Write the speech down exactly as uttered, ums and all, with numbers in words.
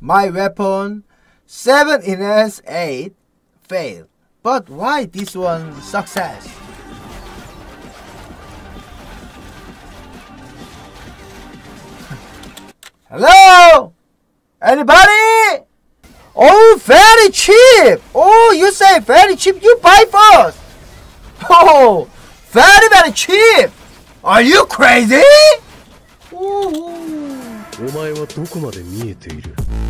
My weapon seven in S eight failed. But why this one success? Hello? Anybody? Oh, very cheap! Oh, you say very cheap, you buy first! Oh, very very cheap! Are you crazy? お前はどこまで見えている?